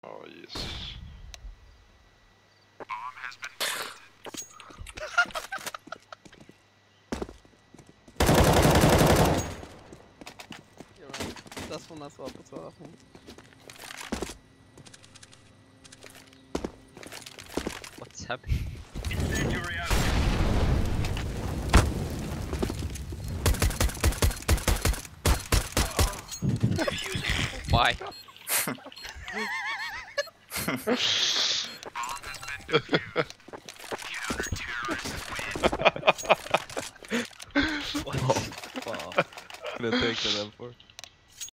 Oh yes. Das von nas łapy co łapą. What's happening? Why? What? Wow. Couldn't take that effort.